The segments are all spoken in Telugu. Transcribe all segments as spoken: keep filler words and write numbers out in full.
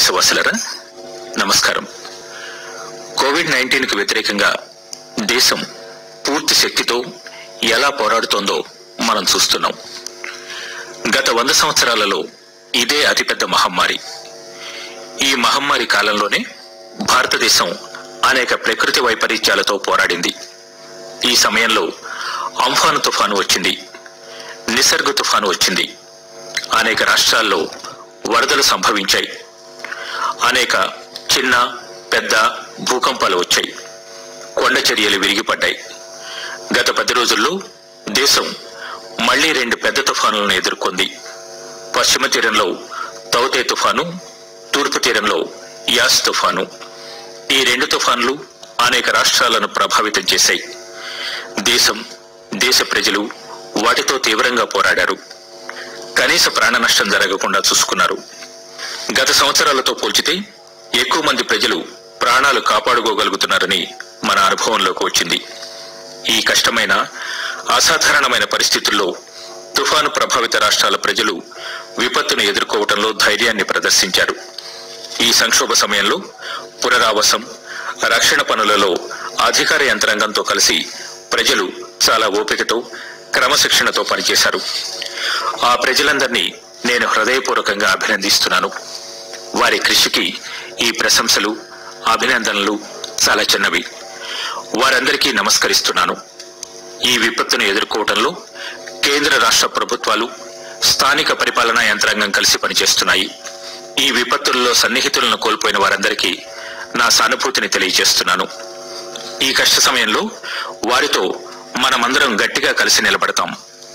దేశవాసులరా నమస్కారం. కోవిడ్ నైన్టీన్ కు వ్యతిరేకంగా దేశం పూర్తి శక్తితో ఎలా పోరాడుతోందో మనం చూస్తున్నాం. గత వంద సంవత్సరాలలో ఇదే అతిపెద్ద మహమ్మారి. ఈ మహమ్మారి కాలంలోనే భారతదేశం అనేక ప్రకృతి వైపరీత్యాలతో పోరాడింది. ఈ సమయంలో అంఫాన్ తుఫాను వచ్చింది, నిసర్గ తుఫాను వచ్చింది. అనేక రాష్ట్రాల్లో వరదలు సంభవించాయి. అనేక చిన్న పెద్ద భూకంపాలు వచ్చాయి. కొండ చర్యలు విరిగిపడ్డాయి. గత పది రోజుల్లో దేశం మళ్లీ రెండు పెద్ద తుఫానులను ఎదుర్కొంది. పశ్చిమ తీరంలో తౌతే తుఫాను, తూర్పు తీరంలో యాస్ తుఫాను. ఈ రెండు తుఫాన్లు అనేక రాష్ట్రాలను ప్రభావితం చేశాయి. దేశం, దేశ ప్రజలు వాటితో తీవ్రంగా పోరాడారు. కనీస ప్రాణ నష్టం జరగకుండా చూసుకున్నారు. గత సంవత్సరాలతో పోల్చితే ఎక్కువ మంది ప్రజలు ప్రాణాలు కాపాడుకోగలుగుతున్నారని మన అనుభవంలోకి వచ్చింది. ఈ కష్టమైన అసాధారణమైన పరిస్థితుల్లో తుఫాను ప్రభావిత రాష్ట్రాల ప్రజలు విపత్తును ఎదుర్కోవడంలో ధైర్యాన్ని ప్రదర్శించారు. ఈ సంక్షోభ సమయంలో పునరావాసం, రక్షణ పనులలో అధికార యంత్రాంగంతో కలిసి ప్రజలు చాలా ఓపికతో, క్రమశిక్షణతో పనిచేశారు. ఆ ప్రజలందరినీ నేను హృదయపూర్వకంగా అభినందిస్తున్నాను. వారి కృషికి ఈ ప్రశంసలు, అభినందనలు చాలా చిన్నవి. వారందరికీ నమస్కరిస్తున్నాను. ఈ విపత్తును ఎదుర్కోవడంలో కేంద్ర రాష్ట్ర ప్రభుత్వాలు, స్థానిక పరిపాలనా యంత్రాంగం కలిసి పనిచేస్తున్నాయి. ఈ విపత్తుల్లో సన్నిహితులను కోల్పోయిన వారందరికీ నా సానుభూతిని తెలియజేస్తున్నాను. ఈ కష్ట సమయంలో వారితో మనమందరం గట్టిగా కలిసి నిలబడతాం.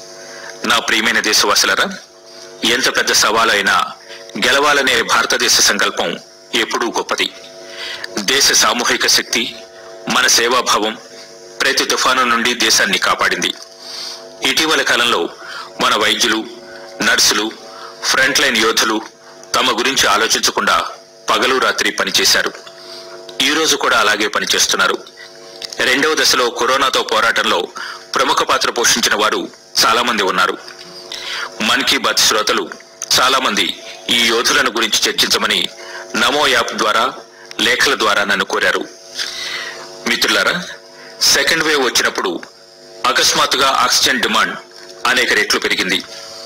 నా ప్రియమైన దేశవాసులరా, ఎంత పెద్ద సవాలైనా గెలవాలనే భారతదేశ సంకల్పం ఎప్పుడూ గొప్పది. దేశ సామూహిక శక్తి, మన సేవాభావం ప్రతి తుఫాను నుండి దేశాన్ని కాపాడింది. ఇటీవల కాలంలో మన వైద్యులు, నర్సులు, ఫ్రంట్ లైన్ యోధులు తమ గురించి ఆలోచించకుండా పగలు రాత్రి పనిచేశారు. ఈ రోజు కూడా అలాగే పనిచేస్తున్నారు. రెండవ దశలో కరోనాతో పోరాటంలో ప్రముఖ పాత్ర పోషించిన వారు చాలా మంది ఉన్నారు. మన్ కీ బాత్ శ్రోతలు చాలా మంది ఈ యోధులను గురించి చర్చించమని నమో యాప్ ద్వారా, లేఖల ద్వారా నన్ను కోరారు. మిత్రులారా, సెకండ్ వేవ్ వచ్చినప్పుడు అకస్మాత్తుగా ఆక్సిజన్ డిమాండ్ అనేక రెట్లు పెరిగింది.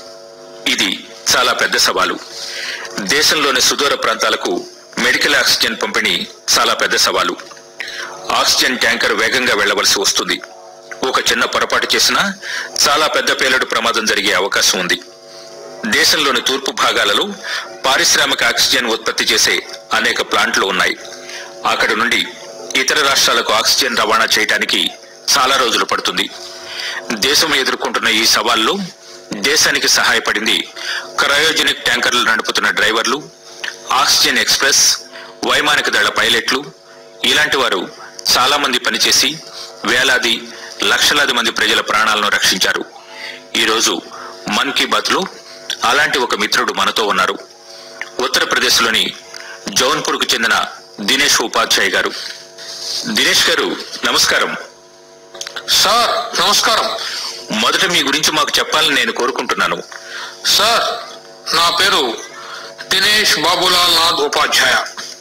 ఇది చాలా పెద్ద సవాలు. దేశంలోని సుదూర ప్రాంతాలకు మెడికల్ ఆక్సిజన్ పంపిణీ చాలా పెద్ద సవాలు. ఆక్సిజన్ ట్యాంకర్ వేగంగా వెళ్లవలసి వస్తుంది. ఒక చిన్న పొరపాటు చేసినా చాలా పెద్ద పేలుడు ప్రమాదం జరిగే అవకాశం ఉంది. దేశంలోని తూర్పు భాగాలలో పారిశ్రామిక ఆక్సిజన్ ఉత్పత్తి చేసే అనేక ప్లాంట్లు ఉన్నాయి. అక్కడి నుండి ఇతర రాష్ట్రాలకు ఆక్సిజన్ రవాణా చేయడానికి చాలా రోజులు పడుతుంది. దేశం ఎదుర్కొంటున్న ఈ సవాల్లో దేశానికి సహాయపడింది క్రయోజెనిక్ ట్యాంకర్లు నడుపుతున్న డ్రైవర్లు, ఆక్సిజన్ ఎక్స్ప్రెస్, వైమానిక దళ పైలట్లు. ఇలాంటి వారు చాలా మంది పనిచేసి వేలాది, లక్షలాది మంది ప్రజల ప్రాణాలను రక్షించారు. ఈరోజు మన్ కీ బాత్ లో అలాంటి ఒక మిత్రుడు మనతో ఉన్నారు. ఉత్తరప్రదేశ్లోని జౌన్పూర్కు చెందిన దినేష్ ఉపాధ్యాయ్ గారు. దినేష్ గారు నమస్కారం. సార్ నమస్కారం. మొదట మీ గురించి మాకు చెప్పాలని నేను కోరుకుంటున్నాను. సార్, నా పేరు దినేష్ బాబులాల్ నాథ్ ఉపాధ్యాయ.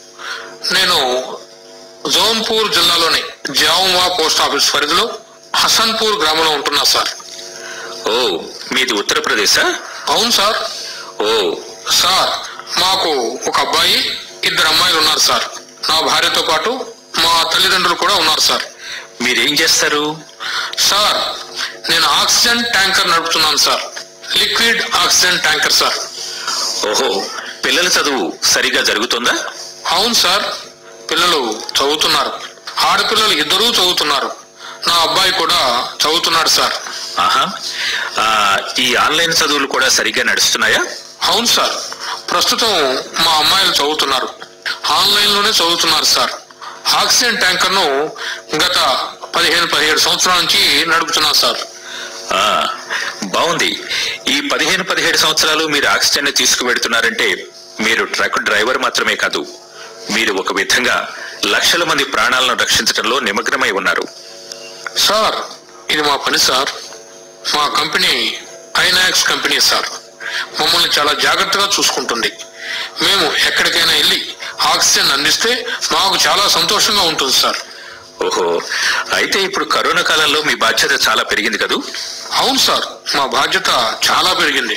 నేను జౌన్పూర్ జిల్లాలోని జావుమా పోస్ట్ ఆఫీస్ పరిధిలో హసన్పూర్ గ్రామంలో ఉంటున్నా సార్. ఓ, మీది ఉత్తరప్రదేశా? అవును సార్. ఓ సార్, మాకు ఒక అబ్బాయి, ఇద్దరు అమ్మాయిలు ఉన్నారు సార్. నా భార్యతో పాటు మా తల్లిదండ్రులు కూడా ఉన్నారు సార్. మీరేం చేస్తారు? సార్, నేను ఆక్సిజన్ ట్యాంకర్ నడుపుతున్నాను sir. Liquid oxygen tanker sir. ఓహో, పిల్లల చదువు సరిగా జరుగుతుందా? అవును సార్, పిల్లలు చదువుతున్నారు. ఆడపిల్లలు ఇద్దరూ చదువుతున్నారు. నా అబ్బాయి కూడా చదువుతున్నాడు సార్. ఆహా, ఈ ఆన్లైన్ చదువులు కూడా సరిగ్గా నడుస్తున్నాయా? అవును సార్, ప్రస్తుతం మా అమ్మాయిలు చదువుతున్నారు. ఆన్లైన్ లోనే చదువుతున్నారు సార్. ఆక్సిజన్ ట్యాంకర్ ను గత పదిహేను పదిహేడు సంవత్సరాల నుంచి నడుపుతున్నా సార్. బాగుంది. ఈ పదిహేను పదిహేడు సంవత్సరాలు మీరు ఆక్సిజన్ ని తీసుకువెడుతున్నారంటే మీరు ట్రక్ డ్రైవర్ మాత్రమే కాదు, మీరు ఒక విధంగా లక్షల మంది ప్రాణాలను రక్షించడంలో నిమగ్నమై ఉన్నారు. సార్, ఇది మా పని సార్. మా కంపెనీ ఐనాక్స్ కంపెనీ సార్. మమ్మల్ని చాలా జాగ్రత్తగా చూసుకుంటుంది. మేము ఎక్కడికైనా వెళ్ళి ఆక్సిజన్ అందిస్తే మాకు చాలా సంతోషంగా ఉంటుంది సార్. ఓహో, అయితే ఇప్పుడు కరోనా కాలంలో మీ బాధ్యత చాలా పెరిగింది కదూ? అవును సార్, మా బాధ్యత చాలా పెరిగింది.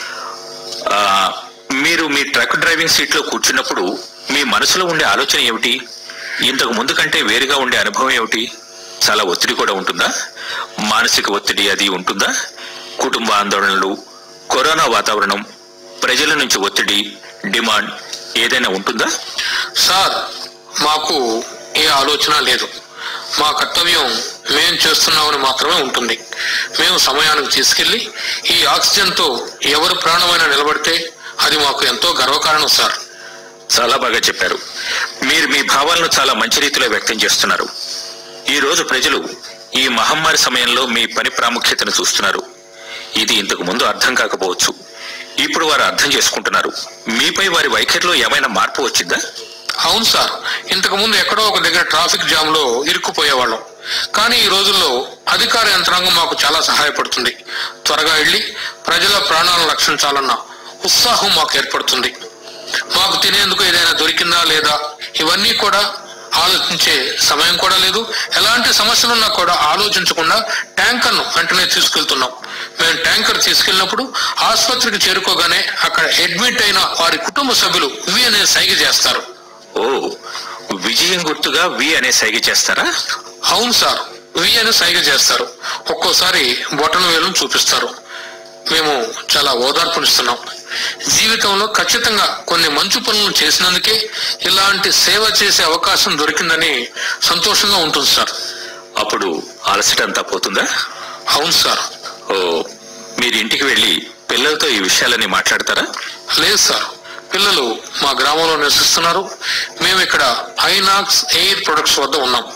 ఆ, మీరు మీ ట్రక్ డ్రైవింగ్ సీట్ లో కూర్చున్నప్పుడు మీ మనసులో ఉండే ఆలోచన ఏమిటి? ఇంతకు ముందు కంటే వేరుగా ఉండే అనుభవం ఏమిటి? చాలా ఒత్తిడి కూడా ఉంటుందా? మానసిక ఒత్తిడి అది ఉంటుందా? కుటుంబ ఆందోళనలు, కరోనా వాతావరణం, ప్రజల నుంచి ఒత్తిడి, డిమాండ్ ఏదైనా ఉంటుందా? సార్, మాకు ఏ ఆలోచన లేదు. మా కర్తవ్యం మేం చేస్తున్నామని మాత్రమే ఉంటుంది. మేము సమయానికి తీసుకెళ్లి ఈ ఆక్సిజన్ తో ఎవరు ప్రాణమైనా నిలబడితే అది మాకు ఎంతో గర్వకారణం సార్. చాలా బాగా చెప్పారు. మీరు మీ భావాలను చాలా మంచి రీతిలో వ్యక్తం చేస్తున్నారు. ఈ రోజు ప్రజలు ఈ మహమ్మారి సమయంలో మీ పని ప్రాముఖ్యతను చూస్తున్నారు. ఇది ఇంతకు ముందు అర్థం కాకపోవచ్చు, ఇప్పుడు వారు అర్థం చేసుకుంటున్నారు. మీపై వారి వైఖరిలో ఏమైనా మార్పు వచ్చిందా? అవును సార్, ఇంతకు ముందు ఎక్కడో ఒక దగ్గర ట్రాఫిక్ జామ్ లో ఇరుక్కుపోయేవాళ్ళం. కానీ ఈ రోజుల్లో అధికార యంత్రాంగం మాకు చాలా సహాయపడుతుంది. త్వరగా వెళ్లి ప్రజల ప్రాణాలను రక్షించాలన్న ఉత్సాహం మాకు ఏర్పడుతుంది. మాకు తినేందుకు ఏదైనా దొరికిందా లేదా ఇవన్నీ కూడా ఆలోచించే సమయం కూడా లేదు. ఎలాంటి సమస్యలున్నా కూడా ఆలోచించకుండా ట్యాంకర్ ను వెంటనే తీసుకెళ్తున్నాం. మేము ట్యాంకర్ తీసుకెళ్ళినప్పుడు ఆసుపత్రికి చేరుకోగానే అక్కడ అడ్మిట్ అయిన వారి కుటుంబ సభ్యులు వి అనే సైగ చేస్తారు. ఓ, విజయం గుర్తుగా వి అనే సైగ చేస్తారా? అవును సార్, వి అనే సైగ చేస్తారు. ఒక్కోసారి బొటన వేలును చూపిస్తారు. మేము చాలా ఓదార్పునిస్తున్నాం. జీవితంలో ఖచ్చితంగా కొన్ని మంచి పనులను చేసినందుకే ఇలాంటి సేవ చేసే అవకాశం దొరికిందని సంతోషంగా ఉంటుంది సార్. అప్పుడు అలసట అంతా పోతుందా? అవును సార్. ఓ, మీరు ఇంటికి వెళ్ళి పిల్లలతో ఈ విషయాలన్నీ మాట్లాడతారా? లేదు సార్, పిల్లలు మా గ్రామంలో నివసిస్తున్నారు. మేము ఇక్కడ ఐనాక్స్ ఎయిర్ ప్రొడక్ట్స్ వద్ద ఉన్నాం.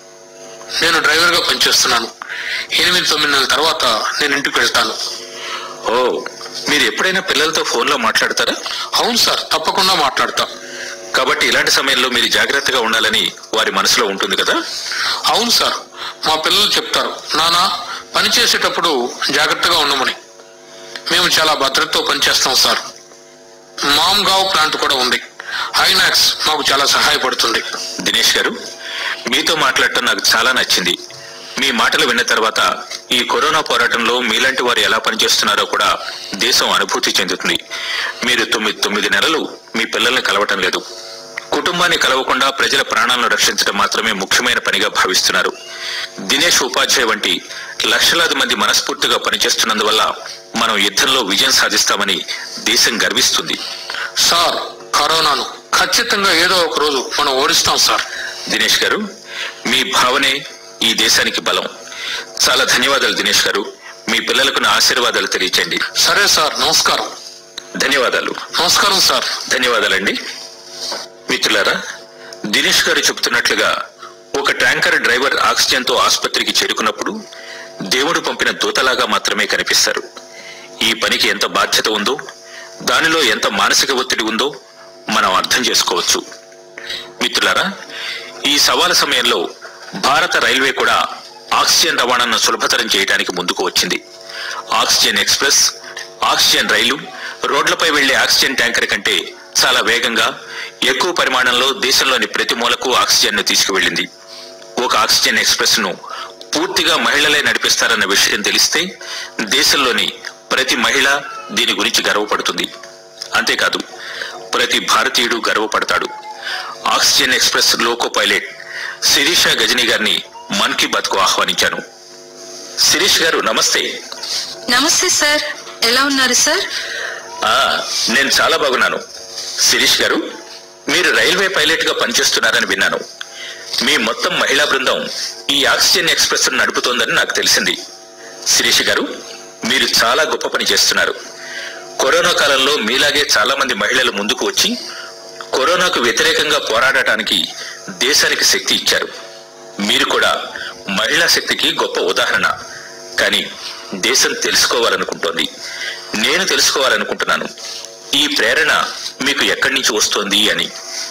నేను డ్రైవర్ గా పనిచేస్తున్నాను. ఎనిమిది తొమ్మిది నెలల తర్వాత నేను ఇంటికి వెళ్తాను. ఓ, మీరు ఎప్పుడైనా పిల్లలతో ఫోన్ లో మాట్లాడతారా? అవును సార్, తప్పకుండా మాట్లాడతాం. కాబట్టి ఇలాంటి సమయంలో మీరు జాగ్రత్తగా ఉండాలని వారి మనసులో ఉంటుంది కదా? అవును సార్, మా పిల్లలు చెప్తారు, నానా పని చేసేటప్పుడు జాగ్రత్తగా ఉండమని. మేము చాలా భద్రతతో పనిచేస్తాం సార్. మామ్గావ్ ప్లాంట్ కూడా ఉంది. ఐనాక్స్ మాకు చాలా సహాయపడుతుంది. దినేష్ గారు, మీతో మాట్లాడటం నాకు చాలా నచ్చింది. మీ మాటలు విన్న తర్వాత ఈ కరోనా పోరాటంలో మీలాంటి వారు ఎలా పనిచేస్తున్నారో కూడా దేశం అనుభూతి చెందుతుంది. మీరు తొమ్మిది తొమ్మిది నెలలు మీ పిల్లల్ని కలవటం లేదు. కుటుంబాన్ని కలవకుండా ప్రజల ప్రాణాలను రక్షించడం మాత్రమే ముఖ్యమైన పనిగా భావిస్తున్నారు. దినేష్ ఉపాధ్యాయ వంటి లక్షలాది మంది మనస్ఫూర్తిగా పనిచేస్తున్నందువల్ల మనం యుద్ధంలో విజయం సాధిస్తామని దేశం గర్విస్తుంది. సార్, కరోనాను ఖచ్చితంగా ఏదో ఒక రోజు మనం ఓడిస్తాం సార్. దినేష్ గారు, మీ భావనే ఈ దేశానికి బలం. చాలా ధన్యవాదాలు దినేష్ గారు. మీ పిల్లలకు నా ఆశీర్వాదాలు తెలియచేయండి. సరే సార్, నమస్కారం. ధన్యవాదాలు. నమస్కారం సార్. ధన్యవాదాలండి. మిత్రులారా, దినేష్ గారు చెబుతున్నట్లుగా ఒక ట్యాంకర్ డ్రైవర్ ఆక్సిజన్ తో ఆసుపత్రికి చేరుకున్నప్పుడు దేవుడు పంపిన దూతలాగా మాత్రమే కనిపిస్తారు. ఈ పనికి ఎంత బాధ్యత ఉందో, దానిలో ఎంత మానసిక ఒత్తిడి ఉందో మనం అర్థం చేసుకోవచ్చు. మిత్రులారా, ఈ సవాలు సమయంలో భారత రైల్వే కూడా ఆక్సిజన్ రవాణాను సులభతరం చేయడానికి ముందుకు వచ్చింది. ఆక్సిజన్ ఎక్స్ప్రెస్, ఆక్సిజన్ రైలు రోడ్లపై వెళ్లే ఆక్సిజన్ ట్యాంకర్ కంటే చాలా వేగంగా, ఎక్కువ పరిమాణంలో దేశంలోని ప్రతి మూలకు ఆక్సిజన్ ను తీసుకువెళ్లింది. ఒక ఆక్సిజన్ ఎక్స్ప్రెస్ ను పూర్తిగా మహిళలే నడిపిస్తారన్న విషయం తెలిస్తే దేశంలోని ప్రతి మహిళ దీని గురించి గర్వపడుతుంది. అంతేకాదు, ప్రతి భారతీయుడు గర్వపడతాడు. Oxygen express loco pilot Sirisha Gajani గారిని మన్ కీ బాత్ కు ఆహ్వానించాను. శిరీష్ గారు, నమస్తే. నమస్తే సార్, ఎలా ఉన్నారు సార్? ఆ నేను చాలా బాగున్నాను. శిరీష్ గారు, మీరు రైల్వే పైలట్ గా పనిచేస్తున్నారని విన్నాను. మీ మొత్తం మహిళా బృందం ఈ ఆక్సిజన్ ఎక్స్ప్రెస్ నడుపుతోందని నాకు తెలిసింది. శిరీష్ గారు, మీరు చాలా గొప్ప పని చేస్తున్నారు. కరోనా కాలంలో మీలాగే చాలా మంది మహిళలు ముందుకు వచ్చి కరోనాకు వ్యతిరేకంగా పోరాడటానికి దేశానికి శక్తి ఇచ్చారు. మీరు కూడా మహిళా శక్తికి గొప్ప ఉదాహరణ. కానీ దేశం తెలుసుకోవాలనుకుంటోంది, నేను తెలుసుకోవాలనుకుంటున్నాను, ఈ ప్రేరణ మీకు ఎక్కడి నుంచి వస్తోంది అని.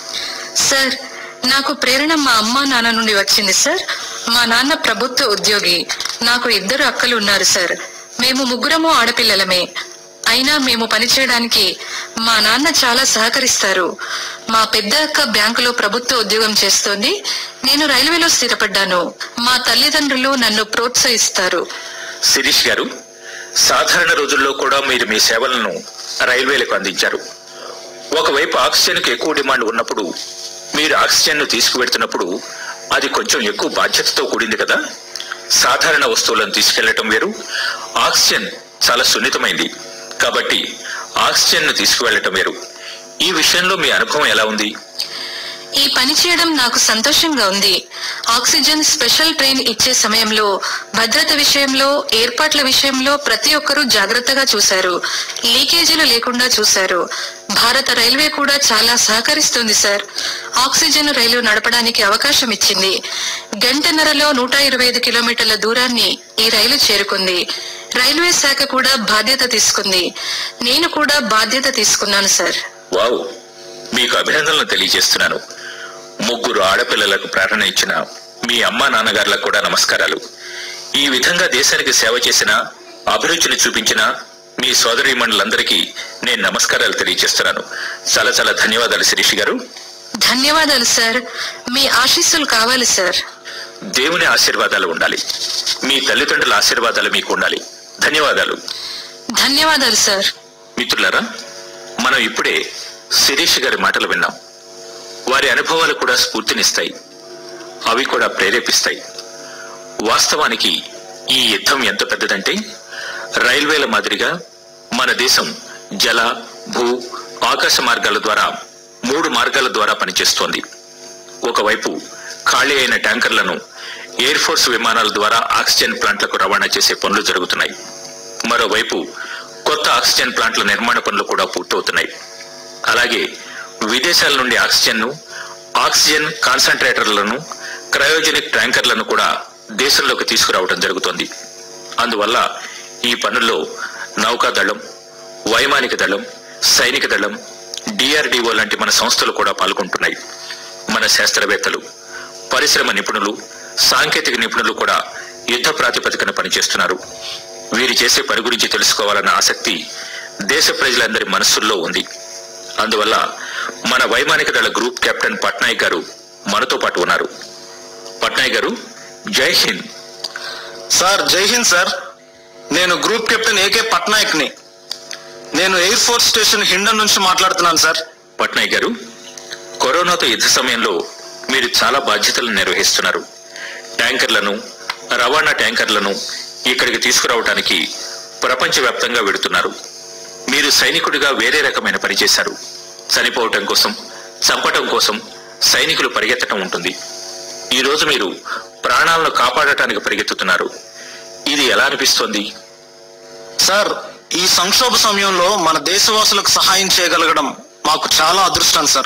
సార్, నాకు ప్రేరణ మా అమ్మ నాన్న నుండి వచ్చింది సార్. మా నాన్న ప్రభుత్వ ఉద్యోగి. నాకు ఇద్దరు అక్కలు ఉన్నారు సార్. మేము ముగ్గురము ఆడపిల్లలమే. అయినా మేము పనిచేయడానికి మా నాన్న చాలా సహకరిస్తారు. మా పెద్ద అక్క బ్యాంకులో ప్రభుత్వ ఉద్యోగం చేస్తోంది. నేను రైల్వేలో స్థిరపడ్డాను. మా తల్లిదండ్రులు నన్ను ప్రోత్సహిస్తారు. శిరీష్ గారు, సాధారణ రోజుల్లో కూడా మీరు మీ సేవలను రైల్వేలకు అందించారు. ఒకవైపు ఆక్సిజన్కు ఎక్కువ డిమాండ్ ఉన్నప్పుడు మీరు ఆక్సిజన్ను తీసుకువెడుతున్నప్పుడు అది కొంచెం ఎక్కువ బాధ్యతతో కూడింది కదా. సాధారణ వస్తువులను తీసుకెళ్లటం వేరు, ఆక్సిజన్ చాలా సున్నితమైంది కాబట్టి ఆక్సిజన్ను తీసుకువెళ్లటం వేరు. ఈ విషయంలో మీ అనుభవం ఎలా ఉంది? ఈ పని చేయడం నాకు సంతోషంగా ఉంది. ఆక్సిజన్ స్పెషల్ ట్రైన్ ఇచ్చే సమయంలో భద్రత విషయంలో, ఏర్పాట్ల విషయంలో ప్రతి ఒక్కరూ జాగ్రత్తగా చూశారు. లీకేజీలు లేకుండా చూశారు. భారత రైల్వే కూడా చాలా సహకరిస్తుంది సార్. ఆక్సిజన్ రైలు నడపడానికి అవకాశం ఇచ్చింది. గంటన్నరలో నూట ఇరవై ఐదు కిలోమీటర్ల దూరాన్ని ఈ రైలు చేరుకుంది. రైల్వే శాఖ కూడా బాధ్యత తీసుకుంది. నేను కూడా బాధ్యత తీసుకున్నాను సార్. వావ్, మీకు అభినందనలు తెలియజేస్తున్నాను. ముగ్గురు ఆడపిల్లలకు ప్రేరణ ఇచ్చిన మీ అమ్మా నాన్నగారులకు కూడా నమస్కారాలు. ఈ విధంగా దేశానికి సేవ చేసిన, అభిరుచిని చూపించిన మీ సోదరీమణులందరికీ నేను నమస్కారాలు తెలియజేస్తున్నాను. చాలా చాలా ధన్యవాదాలు శిరీష్ గారు. ధన్యవాదాలు సార్. మీ ఆశీస్సులు కావాలి సార్. దేవుని ఆశీర్వాదాలు ఉండాలి. మీ తల్లిదండ్రుల ఆశీర్వాదాలు మీకు ఉండాలి. ధన్యవాదాలు. ధన్యవాదాలు సార్. మిత్రులారా, మనం ఇప్పుడే శిరీష్ గారి మాటలు విన్నాం. వారి అనుభవాలు కూడా స్ఫూర్తినిస్తాయి, అవి కూడా ప్రేరేపిస్తాయి. వాస్తవానికి ఈ యుద్ధం ఎంత పెద్దదంటే, రైల్వేల మాదిరిగా మన దేశం జల, భూ, ఆకాశ మార్గాల ద్వారా మూడు మార్గాల ద్వారా పనిచేస్తోంది. ఒకవైపు ఖాళీ అయిన ట్యాంకర్లను ఎయిర్ ఫోర్స్ విమానాల ద్వారా ఆక్సిజన్ ప్లాంట్లకు రవాణా చేసే పనులు జరుగుతున్నాయి. మరోవైపు కొత్త ఆక్సిజన్ ప్లాంట్ల నిర్మాణ పనులు కూడా పూర్తవుతున్నాయి. అలాగే విదేశాల నుండి ఆక్సిజన్ను, ఆక్సిజన్ కాన్సంట్రేటర్లను, క్రయోజెనిక్ ట్యాంకర్లను కూడా దేశంలోకి తీసుకురావడం జరుగుతోంది. అందువల్ల ఈ పనుల్లో నౌకాదళం, వైమానిక దళం, సైనిక దళం, డిఆర్డిఓ లాంటి మన సంస్థలు కూడా పాల్గొంటున్నాయి. మన శాస్త్రవేత్తలు, పరిశ్రమ నిపుణులు, సాంకేతిక నిపుణులు కూడా యుద్ధ ప్రాతిపదికన పనిచేస్తున్నారు. వీరు చేసే పని గురించి తెలుసుకోవాలన్న ఆసక్తి దేశ ప్రజలందరి మనస్సుల్లో ఉంది. అందువల్ల మన వైమానిక దళ గ్రూప్ కెప్టెన్ పట్నాయక్ గారు మనతో పాటు ఉన్నారు. పట్నాయక్ గారు, జై హింద్. సార్, జై హింద్ సార్. నేను గ్రూప్ కెప్టెన్ ఏకే పట్నాయక్ ని. నేను ఎయిర్ ఫోర్స్ స్టేషన్ హిండన్ నుంచి మాట్లాడుతున్నాను సార్. పట్నాయక్ గారు, కరోనాతో యుద్ధ సమయంలో మీరు చాలా బాధ్యతలను నిర్వహిస్తున్నారు. ట్యాంకర్లను, రవాణా ట్యాంకర్లను ఇక్కడికి తీసుకురావడానికి ప్రపంచవ్యాప్తంగా వెడుతున్నారు. మీరు సైనికుడిగా వేరే రకమైన పని చేశారు. చనిపోవటం కోసం, చంపటం కోసం సైనికులు పరిగెత్తటం ఉంటుంది. ఈ రోజు మీరు ప్రాణాలను కాపాడటానికి పరిగెత్తుతున్నారు. ఇది ఎలా అనిపిస్తోంది? సార్, ఈ సంక్షోభ సమయంలో మన దేశవాసులకు సహాయం చేయగలగడం మాకు చాలా అదృష్టం సార్.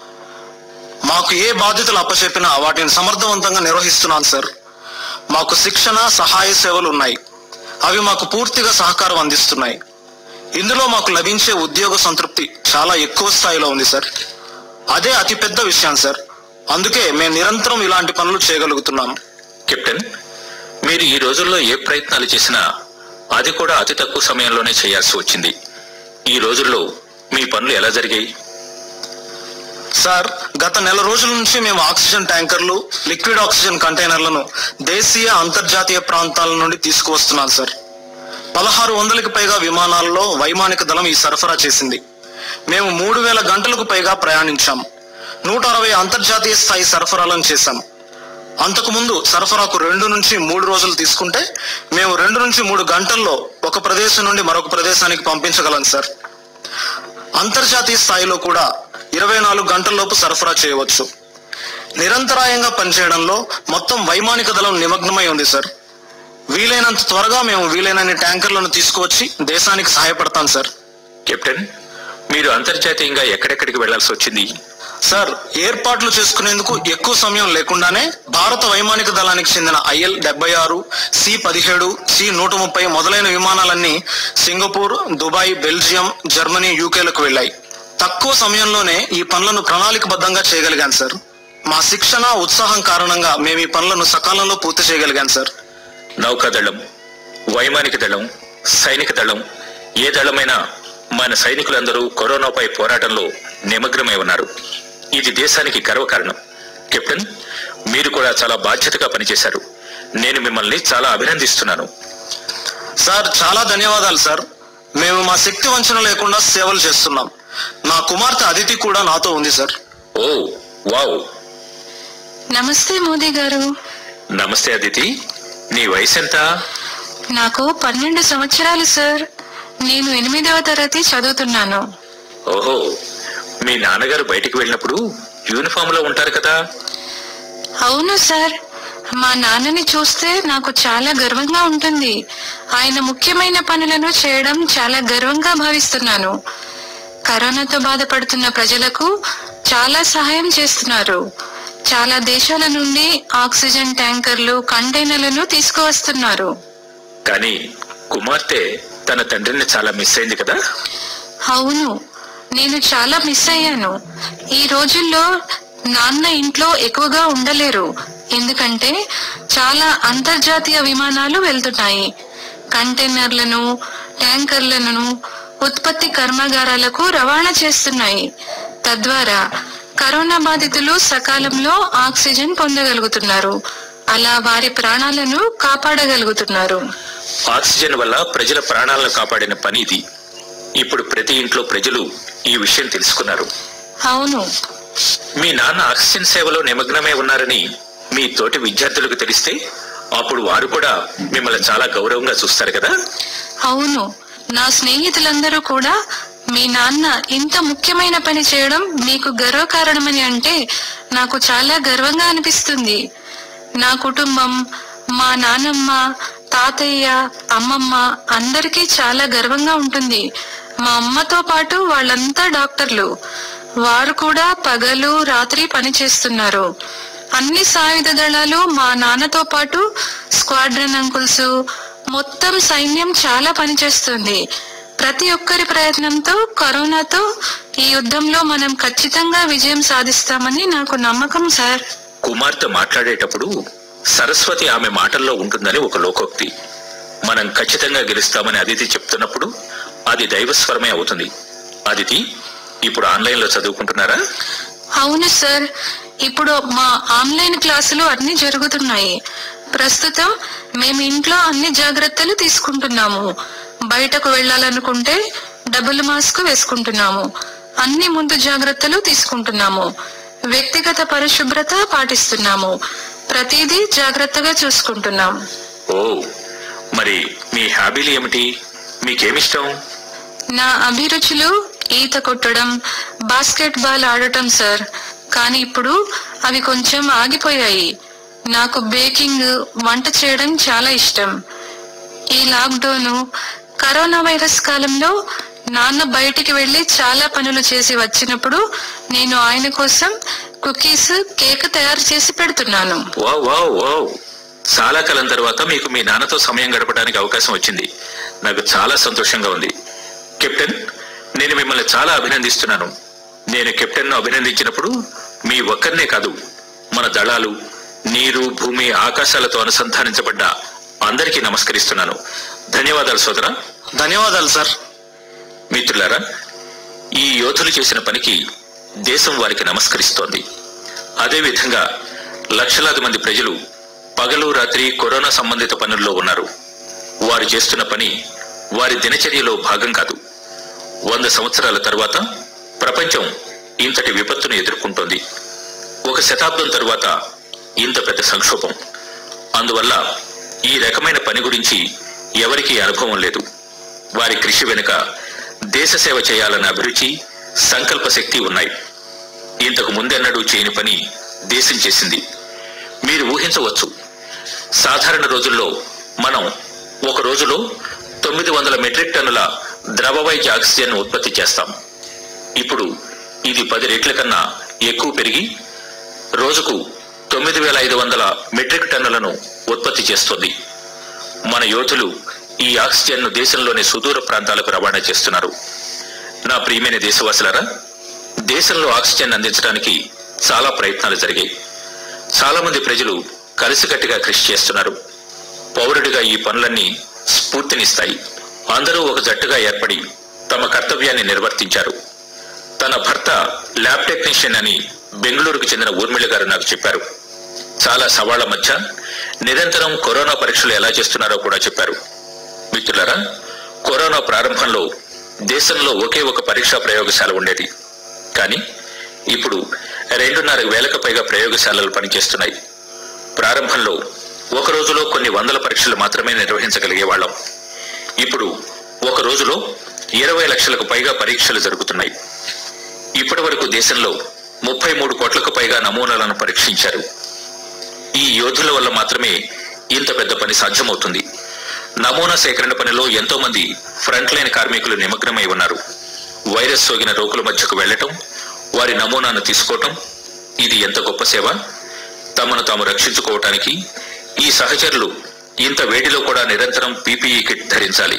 మాకు ఏ బాధ్యతలు అప్పచెప్పినా వాటిని సమర్థవంతంగా నిర్వహిస్తున్నాను సార్. మాకు శిక్షణ, సహాయ సేవలు ఉన్నాయి. అవి మాకు పూర్తిగా సహకారం అందిస్తున్నాయి. ఇందులో మాకు లభించే ఉద్యోగ సంతృప్తి చాలా ఎక్కువ స్థాయిలో ఉంది సార్. అదే అతిపెద్ద విషయం సార్. అందుకే మేము నిరంతరం ఇలాంటి పనులు చేయగలుగుతున్నాము. కెప్టెన్, మీరు ఈ రోజుల్లో ఏ ప్రయత్నాలు చేసినా అది కూడా అతి తక్కువ సమయంలోనే చేయాల్సి వచ్చింది. ఈ రోజుల్లో మీ పనులు ఎలా జరిగాయి? సార్, గత నెల రోజుల నుంచి మేము ఆక్సిజన్ ట్యాంకర్లు, లిక్విడ్ ఆక్సిజన్ కంటైనర్లను దేశీయ, అంతర్జాతీయ ప్రాంతాల నుండి తీసుకువస్తున్నాం సార్. పదహారు వందలకి పైగా విమానాల్లో వైమానిక దళం ఈ సరఫరా చేసింది. మేము మూడు వేల గంటలకు పైగా ప్రయాణించాం. నూట అరవై అంతర్జాతీయ స్థాయి సరఫరాలను చేశాం. అంతకుముందు సరఫరాకు రెండు నుంచి మూడు రోజులు తీసుకుంటే మేము రెండు నుంచి మూడు గంటల్లో ఒక ప్రదేశం నుండి మరొక ప్రదేశానికి పంపించగలం సార్. అంతర్జాతీయ స్థాయిలో కూడా ఇరవై నాలుగు గంటల్లోపు సరఫరా చేయవచ్చు. నిరంతరాయంగా పనిచేయడంలో మొత్తం వైమానిక దళం నిమగ్నమై ఉంది సార్. వీలైనంత త్వరగా మేము వీలైనన్ని ట్యాంకర్లను తీసుకువచ్చి దేశానికి సహాయపడతాం సార్. కెప్టెన్, మీరు అంతర్జాతీయంగా ఎక్కడెక్కడికి వెళ్లాల్సి వచ్చింది? సార్, ఏర్పాట్లు చేసుకునేందుకు ఎక్కువ సమయం లేకుండానే భారత వైమానిక దళానికి చెందిన ఐఎల్ డెబ్బై ఆరు, సి పదిహేడు, సి నూట ముప్పై మొదలైన విమానాలన్నీ సింగపూర్, దుబాయ్, బెల్జియం, జర్మనీ, యూకేలకు వెళ్లాయి. తక్కువ సమయంలోనే ఈ పనులను ప్రణాళికబద్ధంగా చేయగలిగాను సార్. మా శిక్షణ, ఉత్సాహం కారణంగా మేము ఈ పనులను సకాలంలో పూర్తి చేయగలిగాను సార్. నౌకాదళం, వైమానిక దళం, సైనిక దళం ఏ దళమైనా మన సైనికులందరూ కరోనాపై పోరాటంలో నిమగ్నమై ఉన్నారు. ఇది దేశానికి గర్వకారణం. కెప్టెన్, మీరు కూడా చాలా బాధ్యతగా పనిచేశారు. నేను మిమ్మల్ని చాలా అభినందిస్తున్నాను. సార్, చాలా ధన్యవాదాలు సార్. మేము మా శక్తి వంచన లేకుండా సేవలు చేస్తున్నాం. నా కుమార్తె అదితి కూడా నాతో ఉంది సార్. ఓ వావ్. నమస్తే మోదీ గారు. నమస్తే అదితి. నీ వయసు ఎంత? నాకు పన్నెండు సంవత్సరాలు సార్. నేను ఎనిమిదవ తరగతి చదువుతున్నాను. ఓహో, మీ నాన్నగారు బయటికి వెళ్ళినప్పుడు యూనిఫామ్ లో ఉంటారు కదా? అవును సార్. మా నాన్నని చూస్తే నాకు చాలా గర్వంగా ఉంటుంది. ఆయన ముఖ్యమైన పనులను చేయడం చాలా గర్వంగా భావిస్తున్నాను. కరోనాతో బాధపడుతున్న ప్రజలకు చాలా సహాయం చేస్తున్నారు. చాలా దేశాల నుండి ఆక్సిజన్ ట్యాంకర్లు, కంటైనర్లను తీసుకువస్తున్నారు. కానీ కుమార్తె తన తండ్రిని చాలా మిస్ అయింది కదా? అవును, నేను చాలా మిస్ అయ్యాను. ఈ రోజుల్లో నాన్న ఇంట్లో ఎక్కువగా ఉండలేరు. ఎందుకంటే చాలా అంతర్జాతీయ విమానాలు వెళ్తున్నాయి. కంటైనర్లను, ట్యాంకర్లను ఉత్పత్తి కర్మాగారాలకు రవాణా చేస్తున్నాయి. తద్వారా కరోనా బాధితులు సకాలంలో ఆక్సిజన్ పొందగలుగుతున్నారు. అలా వారి ప్రాణాలను కాపాడగలుగుతున్నారు. ఆక్సిజన్ వల్ల ప్రజల ప్రాణాలను కాపాడిన పని ఇది. ఇప్పుడు ప్రతి ఇంట్లో ప్రజలు ఈ విషయం తెలుసుకున్నారు. అవును. మీ నాన్న ఆక్సిజన్ సేవలో నిమగ్నమై ఉన్నారని మీ తోటి విద్యార్థులకు తెలిస్తే అప్పుడు వారు కూడా మిమ్మల్ని చాలా గౌరవంగా చూస్తారు కదా? అవును, నా స్నేహితులందరూ కూడా మీ నాన్న ఇంత ముఖ్యమైన పని చేయడం మీకు గర్వకారణమని అంటే నాకు చాలా గర్వంగా అనిపిస్తుంది. నా కుటుంబం, మా నాన్నమ్మ, తాతయ్య, అమ్మమ్మ అందరికీ చాలా గర్వంగా ఉంటుంది. మా అమ్మతో పాటు వాళ్ళంతా డాక్టర్లు. వారు కూడా పగలు రాత్రి పని చేస్తున్నారు. అన్ని సాయుధ దళాలు మా నాన్నతో పాటు స్క్వాడ్రన్ అంకుల్స్, మొత్తం సైన్యం చాలా పనిచేస్తుంది. ప్రతి ఒక్కరి ప్రయత్నంతో కరోనాతో ఈ యుద్ధంలో మనం ఖచ్చితంగా విజయం సాధిస్తామని నాకు నమ్మకం సార్. కుమార్తె మాట్లాడేటప్పుడు సరస్వతి ఆమె మాటల్లో ఉంటుందని ఒక లోకోక్తి. మనం ఖచ్చితంగా గెలుస్తామని అదితి చెప్తున్నప్పుడు అది దైవస్వరమే అవుతుంది. అదితి, ఇప్పుడు ఆన్లైన్ లో చదువుకుంటున్నారా? అవును సార్. ఇప్పుడు మా ఆన్లైన్ క్లాసులు అన్ని జరుగుతున్నాయి. ప్రస్తుతం మేము ఇంట్లో అన్ని జాగ్రత్తలు తీసుకుంటున్నాము. బయటకు వెళ్ళాలనుకుంటే డబుల్ మాస్క్ వేసుకుంటున్నాము. అన్ని ముందు జాగ్రత్తలు తీసుకుంటున్నాము. వ్యక్తిగత పరిశుభ్రత పాటిస్తున్నాము. ప్రతిదీ జాగ్రత్తగా చూసుకుంటున్నాం. ఓ, మరి మీ హాబీలు ఏమిటి? మీకేమిష్టం? నా అభిరుచులు ఈత కొట్టడం, బాస్కెట్ బాల్ ఆడటం సార్. కానీ ఇప్పుడు అవి కొంచెం ఆగిపోయాయి. నాకు బేకింగ్, వంట చేయడం చాలా ఇష్టం. ఈ లాక్డౌన్, కరోనా వైరస్ కాలంలో నాన్న బయటికి వెళ్లి చాలా పనులు చేసి వచ్చినప్పుడు నేను ఆయన కోసం కుకీస్, కేక్ తయారు చేసి పెడుతున్నాను. Wow wow wow. చాలా కాలం తర్వాత మీకు మీ నాన్నతో సమయం గడపడానికి అవకాశం వచ్చింది. నాకు చాలా సంతోషంగా ఉంది. కెప్టెన్, నేను మిమ్మల్ని చాలా అభినందిస్తున్నాను. నేను కెప్టెన్ ను అభినందించినప్పుడు మీ ఒక్కరినే కాదు, మన దళాలు, నీరు, భూమి, ఆకాశాలతో అనుసంధానించబడ్డ అందరికీ నమస్కరిస్తున్నాను. ధన్యవాదాలు సోదరా. ధన్యవాదాలు సార్. మిత్రులారా, ఈ యోధులు చేసిన పనికి దేశం వారికి నమస్కరిస్తోంది. అదేవిధంగా లక్షలాది మంది ప్రజలు పగలు రాత్రి కరోనా సంబంధిత పనుల్లో ఉన్నారు. వారు చేస్తున్న పని వారి దినచర్యలో భాగం కాదు. వంద సంవత్సరాల తర్వాత ప్రపంచం ఇంతటి విపత్తును ఎదుర్కొంటోంది. ఒక శతాబ్దం తరువాత ఇంత పెద్ద సంక్షోభం. అందువల్ల ఈ రకమైన పని గురించి ఎవరికీ అనుభవం లేదు. వారి కృషి వెనుక దేశ సేవ చేయాలన్న అభిరుచి, సంకల్ప శక్తి ఉన్నాయి. ఇంతకు ముందెన్నడూ చేయని పని దేశం చేసింది. మీరు ఊహించవచ్చు, సాధారణ రోజుల్లో మనం ఒక రోజులో తొమ్మిది వందల మెట్రిక్ టన్నుల ద్రవ వైద్య ఆక్సిజన్ ఉత్పత్తి చేస్తాం. ఇప్పుడు ఇది పది రెట్ల కన్నా ఎక్కువ పెరిగి రోజుకు తొమ్మిది వేల ఐదు వందల మెట్రిక్ టన్నులను ఉత్పత్తి చేస్తుంది. మన యోధులు ఈ ఆక్సిజన్ ను దేశంలోని సుదూర ప్రాంతాలకు రవాణా చేస్తున్నారు. నా ప్రియమైన దేశవాసులారా, దేశంలో ఆక్సిజన్ అందించడానికి చాలా ప్రయత్నాలు జరిగాయి. చాలా మంది ప్రజలు కలిసికట్టుగా కృషి చేస్తున్నారు. పౌరుడిగా ఈ పనులన్నీ స్ఫూర్తినిస్తాయి. అందరూ ఒక జట్టుగా ఏర్పడి తమ కర్తవ్యాన్ని నిర్వర్తించారు. తన భర్త ల్యాబ్ టెక్నీషియన్ అని బెంగళూరుకు చెందిన ఊర్మిళ గారు నాకు చెప్పారు. చాలా సవాళ్ల మధ్య నిరంతరం కరోనా పరీక్షలు ఎలా చేస్తున్నారో కూడా చెప్పారు. మిత్రులారా, కరోనా ప్రారంభంలో దేశంలో ఒకే ఒక పరీక్షా ప్రయోగశాల ఉండేది. కానీ ఇప్పుడు రెండున్నర వేలకు పైగా ప్రయోగశాలలు పనిచేస్తున్నాయి. ప్రారంభంలో ఒక రోజులో కొన్ని వందల పరీక్షలు మాత్రమే నిర్వహించగలిగే వాళ్ళం. ఇప్పుడు ఒక రోజులో ఇరవై లక్షలకు పైగా పరీక్షలు జరుగుతున్నాయి. ఇప్పటి వరకు దేశంలో ముప్పై మూడు కోట్లకు పైగా నమూనాలను పరీక్షించారు. ఈ యోధుల వల్ల మాత్రమే ఇంత పెద్ద పని సాధ్యమవుతుంది. నమూనా సేకరణ పనిలో ఎంతో మంది ఫ్రంట్ లైన్ కార్మికులు నిమగ్నమై ఉన్నారు. వైరస్ సోకిన రోగుల మధ్యకు వెళ్లటం, వారి నమూనాను తీసుకోవటం, ఇది ఎంత గొప్ప సేవ. తమను తాము రక్షించుకోవటానికి ఈ సహచరులు ఇంత వేడిలో కూడా నిరంతరం పీపీఈ కిట్ ధరించాలి.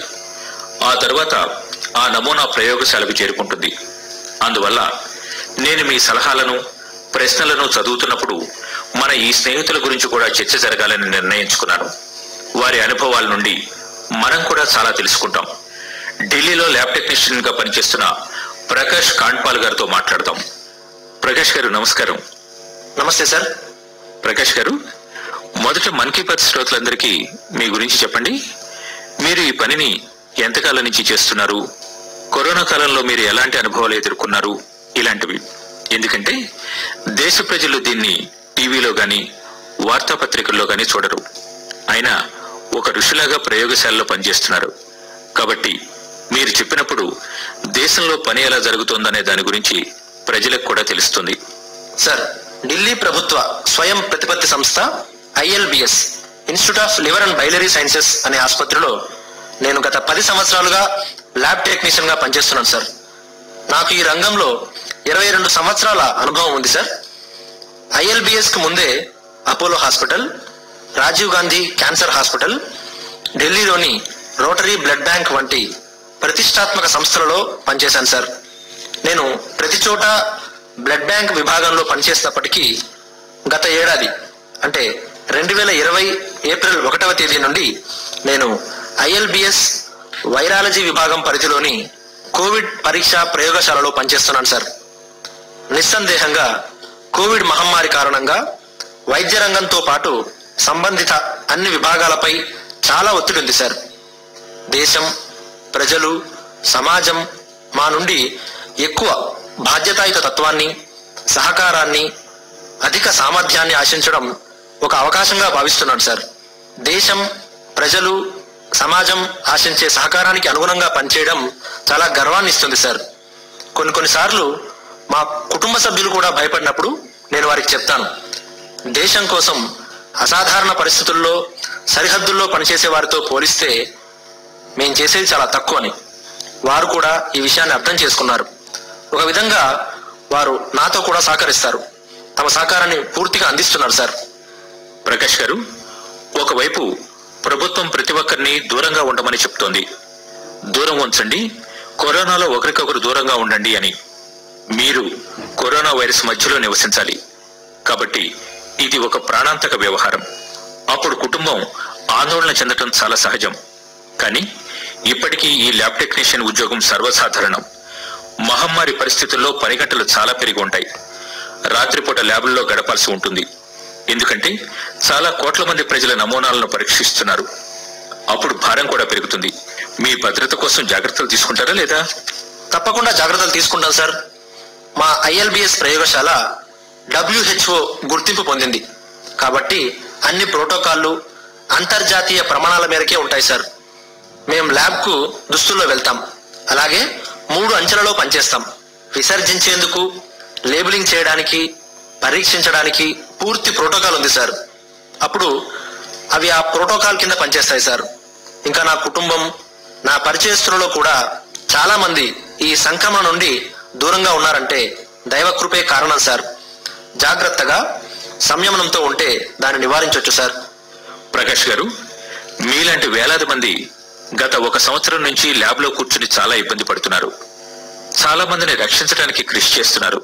ఆ తర్వాత ఆ నమూనా ప్రయోగశాలకు చేరుకుంటుంది. అందువల్ల నేను మీ సలహాలను, ప్రశ్నలను చదువుతున్నప్పుడు మన ఈ స్నేహితుల గురించి కూడా చర్చ జరగాలని నిర్ణయించుకున్నాను. వారి అనుభవాల నుండి మనం కూడా చాలా తెలుసుకుంటాం. ఢిల్లీలో ల్యాబ్ టెక్నీషియన్ గా పనిచేస్తున్న ప్రకాష్ కాండ్పాల్ గారితో మాట్లాడదాం. ప్రకాష్ గారు నమస్కారం. నమస్తే సార్. ప్రకాష్ గారు, మొదట మన్ కీ బాత్ శ్రోతలందరికీ మీ గురించి చెప్పండి. మీరు ఈ పనిని ఎంతకాలం నుంచి చేస్తున్నారు? కరోనా కాలంలో మీరు ఎలాంటి అనుభవాలు ఎదుర్కొన్నారు? ఇలాంటివి. ఎందుకంటే దేశ ప్రజలు దీన్ని టీవీలో గాని వార్తాపత్రికల్లో గాని చూడరు. అయినా ఒక ఋషిలాగా ప్రయోగశాలలో పనిచేస్తున్నారు. కాబట్టి మీరు చెప్పినప్పుడు దేశంలో పని ఎలా జరుగుతోందనే దాని గురించి ప్రజలకు కూడా తెలుస్తుంది. సార్, ఢిల్లీ ప్రభుత్వ స్వయం ప్రతిపత్తి సంస్థ ILBS institute of liver and biliary sciences అనే ఆసుపత్రిలో నేను గత పది సంవత్సరాలుగా ల్యాబ్ టెక్నీషియన్ గా పనిచేస్తున్నాను సార్. నాకు ఈ రంగంలో ఇరవై రెండు సంవత్సరాల అనుభవం ఉంది సార్. ఐఎల్బిఎస్ కు ముందే Apollo hospital, Rajiv Gandhi cancer hospital, ఢిల్లీలోని రోటరీ బ్లడ్ బ్యాంక్ వంటి ప్రతిష్టాత్మక సంస్థలలో పనిచేశాను సార్. నేను ప్రతి చోట బ్లడ్ బ్యాంక్ విభాగంలో పనిచేసినప్పటికీ గత ఏడాది అంటే రెండు వేల ఇరవై ఏప్రిల్ ఒకటవ తేదీ నుండి నేను ఐఎల్బిఎస్ వైరాలజీ విభాగం పరిధిలోని కోవిడ్ పరీక్ష ప్రయోగశాలలో పనిచేస్తున్నాను సార్. నిస్సందేహంగా కోవిడ్ మహమ్మారి కారణంగా వైద్య రంగంతో పాటు సంబంధిత అన్ని విభాగాలపై చాలా ఒత్తిడి ఉంది సార్. దేశం, ప్రజలు, సమాజం మా నుండి ఎక్కువ బాధ్యతాయుత తత్వాన్ని, సహకారాన్ని, అధిక సామర్థ్యాన్ని ఆశించడం ఒక అవకాశంగా భావిస్తున్నాను సార్. దేశం, ప్రజలు, సమాజం ఆశించే సహకారానికి అనుగుణంగా పనిచేయడం చాలా గర్వాన్ని ఇస్తుంది సార్. కొన్ని కొన్నిసార్లు మా కుటుంబ సభ్యులు కూడా భయపడినప్పుడు నేను వారికి చెప్తాను, దేశం కోసం అసాధారణ పరిస్థితుల్లో సరిహద్దుల్లో పనిచేసే వారితో పోలిస్తే మేము చేసేది చాలా తక్కువ అని. వారు కూడా ఈ విషయాన్ని అర్థం చేసుకున్నారు. ఒక విధంగా వారు నాతో కూడా సహకరిస్తారు, తమ సహకారాన్ని పూర్తిగా అందిస్తున్నారు సార్. ప్రకాష్ గారు, ఒకవైపు ప్రభుత్వం ప్రతి ఒక్కరిని దూరంగా ఉండమని చెప్తోంది. దూరం ఉంచండి, కరోనాలో ఒకరికొకరు దూరంగా ఉండండి అని. మీరు కరోనా వైరస్ మధ్యలో నివసించాలి. కాబట్టి ఇది ఒక ప్రాణాంతక వ్యవహారం. అప్పుడు కుటుంబం ఆందోళన చెందటం చాలా సహజం. కానీ ఇప్పటికీ ఈ ల్యాబ్ టెక్నీషియన్ ఉద్యోగం సర్వసాధారణం. మహమ్మారి పరిస్థితుల్లో పని గంటలు చాలా పెరిగి ఉంటాయి. రాత్రిపూట ల్యాబుల్లో గడపాల్సి ఉంటుంది. ఎందుకంటే చాలా కోట్ల మంది ప్రజల నమూనాలను పరీక్షిస్తున్నారు. అప్పుడు భారం కూడా పెరుగుతుంది. మీ భద్రత కోసం జాగ్రత్తలు తీసుకుంటారా లేదా? తప్పకుండా జాగ్రత్తలు తీసుకుంటాం సార్. మా ఐఎల్బిఎస్ ప్రయోగశాల డబ్ల్యూహెచ్ఓ గుర్తింపు పొందింది కాబట్టి అన్ని ప్రోటోకాల్లు అంతర్జాతీయ ప్రమాణాల మేరకే ఉంటాయి సార్. మేము ల్యాబ్ కు దుస్తుల్లో వెళ్తాం. అలాగే మూడు అంచెలలో పనిచేస్తాం. విసర్జించేందుకు, లేబులింగ్ చేయడానికి, పరీక్షించడానికి పూర్తి ప్రోటోకాల్ ఉంది సార్. అప్పుడు అవి ఆ ప్రోటోకాల్ కింద పనిచేస్తాయి సార్. ఇంకా నా కుటుంబం, నా పరిచయస్తులలో కూడా చాలా మంది ఈ సంక్రమణ నుండి దూరంగా ఉన్నారంటే దైవకృపే కారణం సార్. జాగ్రత్తగా, సంయమనంతో ఉంటే దాన్ని నివారించవచ్చు సార్. ప్రకాష్ గారు, మీలాంటి వేలాది మంది గత ఒక సంవత్సరం నుంచి ల్యాబ్ లో కూర్చుని చాలా ఇబ్బంది పడుతున్నారు. చాలా మందిని రక్షించడానికి కృషి చేస్తున్నారు.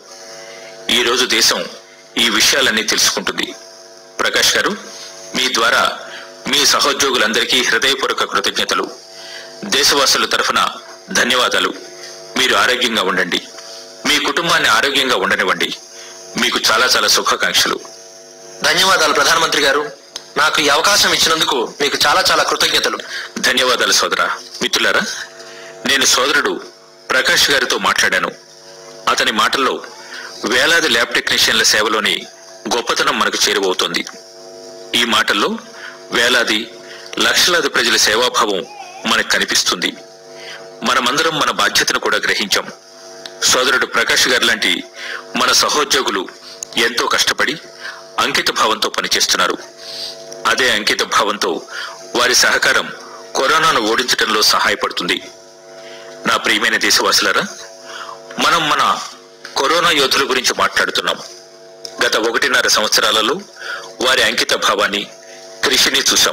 ఈ రోజు దేశం ఈ విషయాలన్నీ తెలుసుకుంటుంది. ప్రకాష్ గారు, మీ ద్వారా మీ సహోద్యోగులందరికీ హృదయపూర్వక కృతజ్ఞతలు. దేశవాసుల తరఫున ధన్యవాదాలు. మీరు ఆరోగ్యంగా ఉండండి, మీ కుటుంబాన్ని ఆరోగ్యంగా ఉండనివ్వండి. మీకు చాలా చాలా శుభాకాంక్షలు. ధన్యవాదాలు ప్రధానమంత్రి గారు. నాకు ఈ అవకాశం ఇచ్చినందుకు మీకు చాలా చాలా కృతజ్ఞతలు. ధన్యవాదాలు సోదరా. మిత్రులారా, నేను సోదరుడు ప్రకాష్ గారితో మాట్లాడాను. అతని మాటల్లో వేలాది ల్యాబ్ టెక్నీషియన్ల సేవలోని గొప్పతనం మనకు చేరువవుతోంది. ఈ మాటల్లో వేలాది లక్షలాది ప్రజల సేవాభావం మనకు కనిపిస్తుంది. మనమందరం మన బాధ్యతను కూడా గ్రహించాం. సోదరుడు ప్రకాష్ గారి లాంటి మన సహోద్యోగులు ఎంతో కష్టపడి అంకిత భావంతో పనిచేస్తున్నారు. అదే అంకిత భావంతో వారి సహకారం కరోనాను ఓడించడంలో సహాయపడుతుంది. నా ప్రియమైన దేశవాసులారా, మనం మన కరోనా యోధుల గురించి మాట్లాడుతున్నాం. గత ఒకటిన్నర సంవత్సరాలలో వారి అంకిత భావాన్ని, కృషిని చూశాం.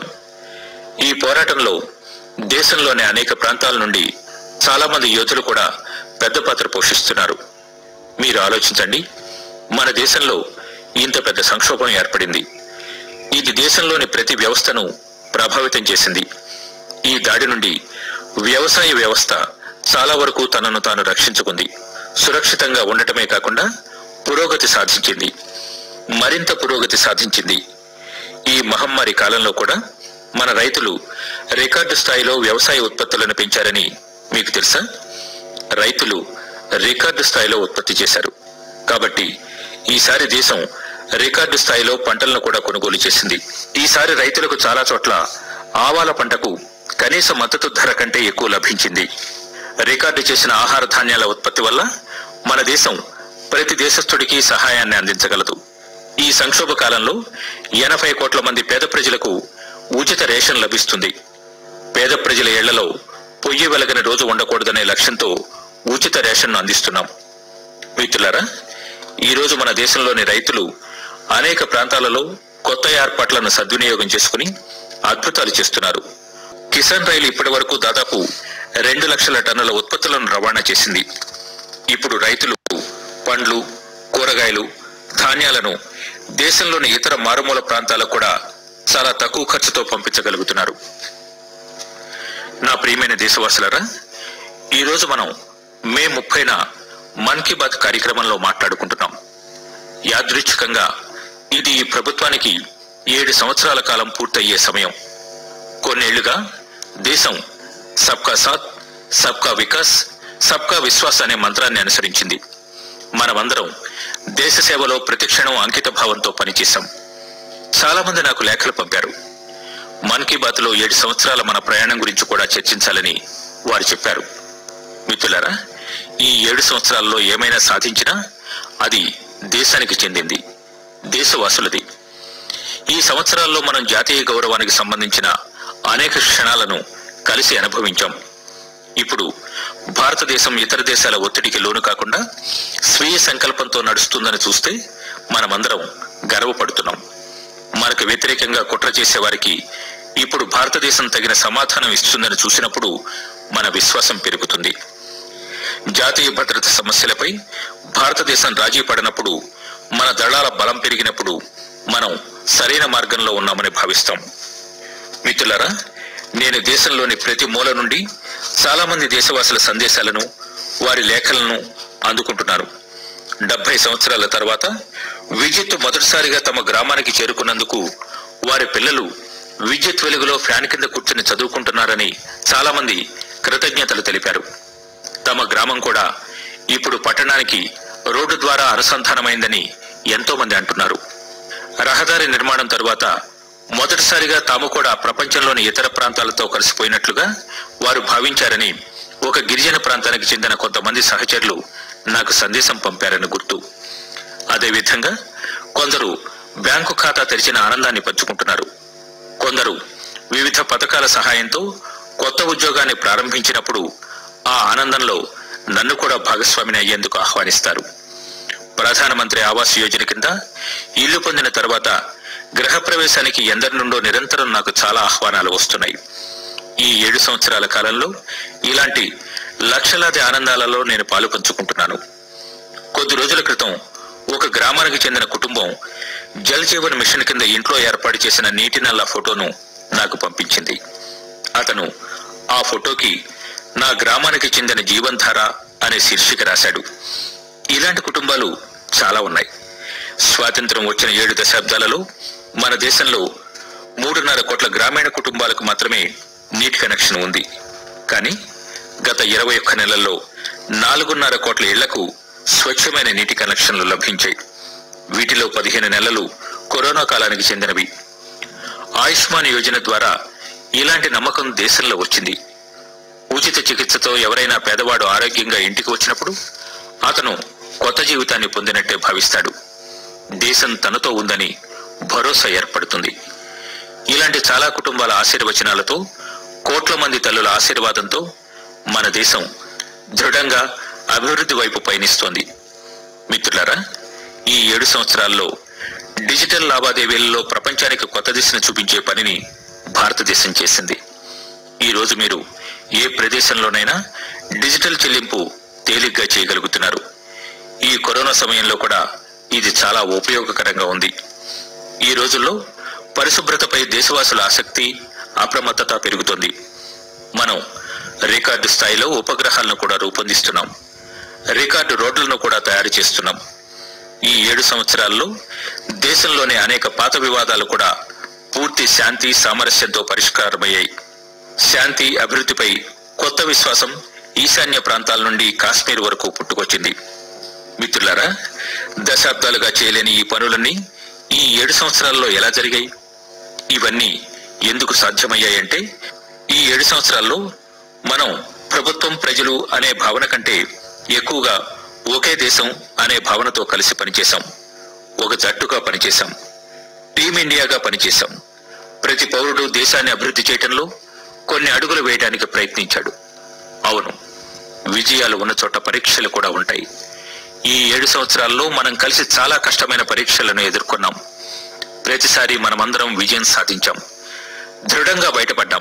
ఈ పోరాటంలో దేశంలోని అనేక ప్రాంతాల నుండి చాలా మంది యోధులు కూడా పెద్ద పాత్ర పోషిస్తున్నారు. మీరు ఆలోచించండి, మన దేశంలో ఇంత పెద్ద సంక్షోభం ఏర్పడింది. ఇది దేశంలోని ప్రతి వ్యవస్థను ప్రభావితం చేసింది. ఈ దాడి నుండి వ్యవసాయ వ్యవస్థ చాలా వరకు తనను తాను రక్షించుకుంది. సురక్షితంగా ఉండటమే కాకుండా పురోగతి సాధించింది, మరింత పురోగతి సాధించింది. ఈ మహమ్మారి కాలంలో కూడా మన రైతులు రికార్డు స్థాయిలో వ్యవసాయ ఉత్పత్తులను పెంచారని మీకు తెలుసా? రైతులు రికార్డు స్థాయిలో ఉత్పత్తి చేశారు. కాబట్టి ఈసారి దేశం రికార్డు స్థాయిలో పంటలను కూడా కొనుగోలు చేసింది. ఈసారి రైతులకు చాలా చోట్ల ఆవాల పంటకు కనీస మద్దతు ధర కంటే ఎక్కువ లభించింది. రికార్డు చేసిన ఆహార ధాన్యాల ఉత్పత్తి వల్ల మన దేశం ప్రతి దేశస్థుడికి సహాయాన్ని అందించగలదు. ఈ సంక్షోభ కాలంలో ఎనభై కోట్ల మంది పేద ప్రజలకు ఉచిత రేషన్ లభిస్తుంది. పేద ప్రజల ఇళ్లలో పొయ్యి వెలగని రోజు ఉండకూడదనే లక్ష్యంతో ఉచిత రేషన్ను అందిస్తున్నాం. మిత్రులారా, ఈ రోజు మన దేశంలోని రైతులు అనేక ప్రాంతాలలో కొత్త ఏర్పాట్లను సద్వినియోగం చేసుకుని అద్భుతాలు చేస్తున్నారు. కిసాన్ రైలు ఇప్పటి వరకు దాదాపు రెండు లక్షల టన్నుల ఉత్పత్తులను రవాణా చేసింది. ఇప్పుడు రైతులు పండ్లు, కూరగాయలు, ధాన్యాలను దేశంలోని ఇతర మారుమూల ప్రాంతాలకు కూడా చాలా తక్కువ ఖర్చుతో పంపించగలుగుతున్నారు. నా ప్రియమైన దేశవాసులారా, ఈరోజు మనం మే ముప్పైన మన్ కీ బాత్ కార్యక్రమంలో మాట్లాడుకుంటున్నాం. యాదృచ్ఛికంగా ఇది ఈ ప్రభుత్వానికి ఏడు సంవత్సరాల కాలం పూర్తయ్యే సమయం. కొన్నేళ్లుగా దేశం సబ్కా సాత్, సబ్కా వికాస్, సబ్కా విశ్వాస్ అనే మంత్రాన్ని అనుసరించింది. మనమందరం దేశ సేవలో ప్రతిక్షణం అంకిత భావంతో పనిచేశాం. చాలా మంది నాకు లేఖలు పంపారు. మన్ కీ బాత్ లో ఏడు సంవత్సరాల మన ప్రయాణం గురించి కూడా చర్చించాలని వారు చెప్పారు. మిత్రులారా, ఈ ఏడు సంవత్సరాల్లో ఏమైనా సాధించినా అది దేశానికి చెందింది, దేశవాసులది. ఈ సంవత్సరాల్లో మనం జాతీయ గౌరవానికి సంబంధించిన అనేక క్షణాలను కలిసి అనుభవించాం. ఇప్పుడు భారతదేశం ఇతర దేశాల ఒత్తిడికి లోను కాకుండా స్వీయ సంకల్పంతో నడుస్తుందని చూస్తే మనమందరం గర్వపడుతున్నాం. మనకు వ్యతిరేకంగా కుట్ర చేసే వారికి ఇప్పుడు భారతదేశం తగిన సమాధానం ఇస్తుందని చూసినప్పుడు మన విశ్వాసం పెరుగుతుంది. జాతీయ భద్రత సమస్యలపై భారతదేశం రాజీ పడినప్పుడు, మన దళాల బలం పెరిగినప్పుడు మనం సరైన మార్గంలో ఉన్నామని భావిస్తాం. మిత్రులారా, నేను దేశంలోని ప్రతి మూల నుండి చాలా మంది దేశవాసుల సందేశాలను, వారి లేఖలను అందుకుంటున్నాను. డెబ్బై సంవత్సరాల తర్వాత విద్యుత్ మొదటిసారిగా తమ గ్రామానికి చేరుకున్నందుకు వారి పిల్లలు విద్యుత్ వెలుగులో ఫ్యాన్ కింద కూర్చుని చదువుకుంటున్నారని చాలా మంది కృతజ్ఞతలు తెలిపారు. తమ గ్రామం కూడా ఇప్పుడు పట్టణానికి రోడ్డు ద్వారా అనుసంధానమైందని ఎంతో మంది అంటున్నారు. రహదారి నిర్మాణం తరువాత మొదటిసారిగా తాము కూడా ప్రపంచంలోని ఇతర ప్రాంతాలతో కలిసిపోయినట్లుగా వారు భావించారని ఒక గిరిజన ప్రాంతానికి చెందిన కొంతమంది సహచరులు నాకు సందేశం పంపారని గుర్తు. అదేవిధంగా కొందరు బ్యాంకు ఖాతా తెరిచిన ఆనందాన్ని పంచుకుంటున్నారు. కొందరు వివిధ పథకాల సహాయంతో కొత్త ఉద్యోగాన్ని ప్రారంభించినప్పుడు ఆ ఆనందంలో నన్ను కూడా భాగస్వామిని అయ్యేందుకు ఆహ్వానిస్తారు. ప్రధానమంత్రి ఆవాస్ యోజన కింద ఇల్లు పొందిన తర్వాత గృహప్రవేశానికి ఎందరి నుండో నిరంతరం నాకు చాలా ఆహ్వానాలు వస్తున్నాయి. ఈ ఏడు సంవత్సరాల కాలంలో ఇలాంటి లక్షలాది ఆనందాలలో నేను పాలు పంచుకుంటున్నాను. కొద్ది రోజుల క్రితం ఒక గ్రామానికి చెందిన కుటుంబం జల్ జీవన్ మిషన్ కింద ఇంట్లో ఏర్పాటు చేసిన నీటి నల్ల ఫోటోను నాకు పంపించింది. అతను ఆ ఫోటోకి నా గ్రామానికి చెందిన జీవన్ధార అనే శీర్షిక రాశాడు. ఇలాంటి కుటుంబాలు చాలా ఉన్నాయి. స్వాతంత్రం వచ్చిన ఏడు దశాబ్దాలలో మన దేశంలో మూడున్నర కోట్ల గ్రామీణ కుటుంబాలకు మాత్రమే నీటి కనెక్షన్ ఉంది. కానీ గత ఇరవై ఒక్క నెలల్లో నాలుగున్నర కోట్ల ఇళ్లకు స్వచ్ఛమైన నీటి కనెక్షన్లు లభించాయి. వీటిలో పదిహేను నెలలు కరోనా కాలానికి చెందినవి. ఆయుష్మాన్ యోజన ద్వారా ఇలాంటి నమ్మకం దేశంలో వచ్చింది. ఉచిత చికిత్సతో ఎవరైనా పేదవాడు ఆరోగ్యంగా ఇంటికి వచ్చినప్పుడు అతను కొత్త జీవితాన్ని పొందినట్టే భావిస్తాడు. దేశం తనతో ఉందని భరోసా ఏర్పడుతుంది. ఇలాంటి చాలా కుటుంబాల ఆశీర్వచనాలతో, కోట్ల మంది తల్లుల ఆశీర్వాదంతో మన దేశం దృఢంగా అభివృద్ధి వైపు పయనిస్తోంది. మిత్రులారా, ఈ ఏడు సంవత్సరాల్లో డిజిటల్ లావాదేవీలలో ప్రపంచానికి కొత్త దిశను చూపించే పనిని భారతదేశం చేసింది. ఈ రోజు మీరు ఏ ప్రదేశంలోనైనా డిజిటల్ చెల్లింపు తేలిగ్గా చేయగలుగుతున్నారు. ఈ కరోనా సమయంలో కూడా ఇది చాలా ఉపయోగకరంగా ఉంది. ఈ రోజుల్లో పరిశుభ్రతపై దేశవాసుల ఆసక్తి, అప్రమత్తత పెరుగుతోంది. మనం రికార్డు స్థాయిలో ఉపగ్రహాలను కూడా రూపొందిస్తున్నాం. రికార్డు రోడ్లను కూడా తయారు చేస్తున్నాం. ఈ ఏడు సంవత్సరాల్లో దేశంలోని అనేక పాత వివాదాలు కూడా పూర్తి శాంతి, సామరస్యంతో పరిష్కారమయ్యాయి. శాంతి, అభివృద్ధిపై కొత్త విశ్వాసం ఈశాన్య ప్రాంతాల నుండి కాశ్మీర్ వరకు పుట్టుకొచ్చింది. మిత్రులారా, దశాబ్దాలుగా చేయలేని ఈ పనులన్నీ ఈ ఏడు సంవత్సరాల్లో ఎలా జరిగాయి? ఇవన్నీ ఎందుకు సాధ్యమయ్యాయంటే, ఈ ఏడు సంవత్సరాల్లో మనం ప్రభుత్వం, ప్రజలు అనే భావన కంటే ఎక్కువగా ఒకే దేశం అనే భావనతో కలిసి పనిచేశాం. ఒక జట్టుగా పనిచేశాం. టీమిండియాగా పనిచేశాం. ప్రతి పౌరుడు దేశాన్ని అభివృద్ధి చేయటంలో కొన్ని అడుగులు వేయడానికి ప్రయత్నించాడు. అవును, విజయాలు ఉన్న చోట పరీక్షలు కూడా ఉంటాయి. ఈ ఏడు సంవత్సరాల్లో మనం కలిసి చాలా కష్టమైన పరీక్షలను ఎదుర్కొన్నాం. ప్రతిసారి మనమందరం విజయం సాధించాం. దృఢంగా బయటపడ్డాం.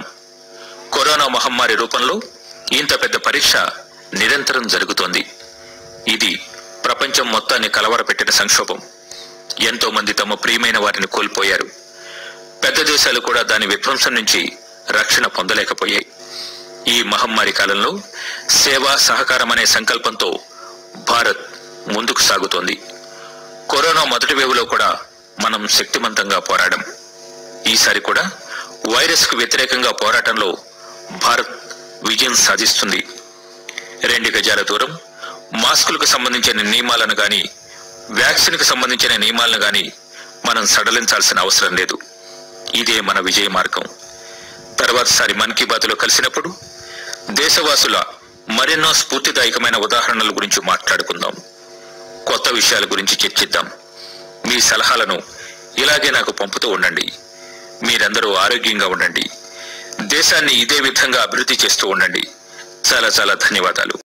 కరోనా మహమ్మారి రూపంలో ఇంత పెద్ద పరీక్ష నిరంతరం జరుగుతోంది. ఇది ప్రపంచం మొత్తాన్ని కలవరపెట్టిన సంక్షోభం. ఎంతో మంది తమ ప్రియమైన వారిని కోల్పోయారు. పెద్ద దేశాలు కూడా దాని విధ్వంసం నుంచి రక్షణ పొందలేకపోయాయి. ఈ మహమ్మారి కాలంలో సేవ, సహకారం అనే సంకల్పంతో భారత్ ముందుకు సాగుతోంది. కరోనా మొదటి వేవ్లో కూడా మనం శక్తిమంతంగా పోరాడాం. ఈసారి కూడా వైరస్ కు వ్యతిరేకంగా పోరాటంలో భారత్ విజయం సాధిస్తుంది. రెండు గజాల దూరం, మాస్కులకు సంబంధించిన నియమాలను గాని, వ్యాక్సిన్ కు సంబంధించిన నియమాలను గాని మనం సడలించాల్సిన అవసరం లేదు. ఇదే మన విజయ మార్గం. తర్వాతసారి మన్ కీ బాత్లో కలిసినప్పుడు దేశవాసుల మరెన్నో స్ఫూర్తిదాయకమైన ఉదాహరణల గురించి మాట్లాడుకుందాం. కొత్త విషయాల గురించి చర్చిద్దాం. మీ సలహాలను ఇలాగే నాకు పంపుతూ ఉండండి. మీరందరూ ఆరోగ్యంగా ఉండండి. దేశాన్ని ఇదే విధంగా అభివృద్ధి చేస్తూ ఉండండి. చాలా చాలా ధన్యవాదాలు.